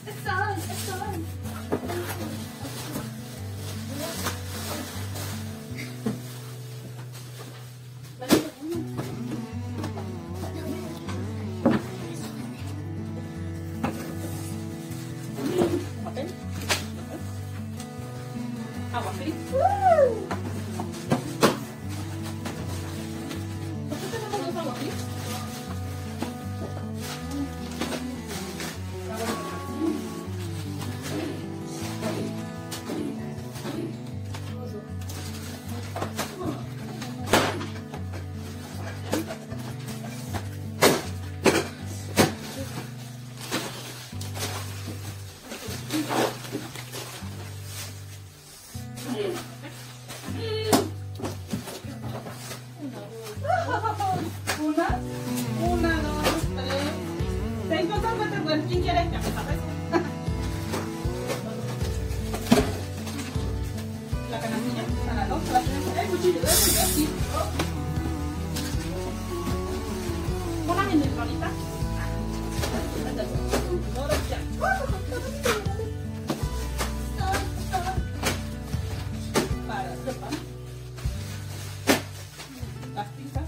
Agua feliz. ¿Por qué tenemos dos aguas feliz? Una, dos, tres. ¿Seis cosas cuántas? Bueno, ¿quién quiere? Ya, ¿sabes? La canastilla, para dos, para tres, cuchillo, aquí. Una mini rolita. Para sopa. Las pinzas.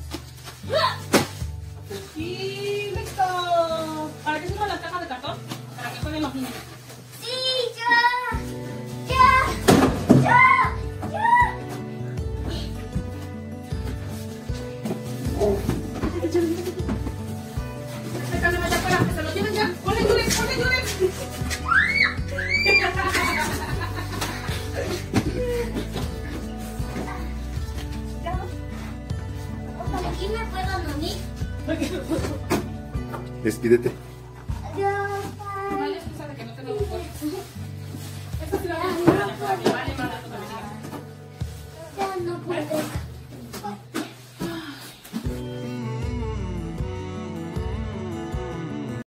Y listo. ¿Para qué sirven las cajas de cartón? Para que jueguen los niños. Sí, ya. Sácale allá afuera, que se lo lleven ya. Ponle Yurex. Aquí me puedo dormir. Despídete. Adiós. No hay excusa de que no te lo busco. Esta sí la voy a buscar para mi vale más rato también. Ya no puedo.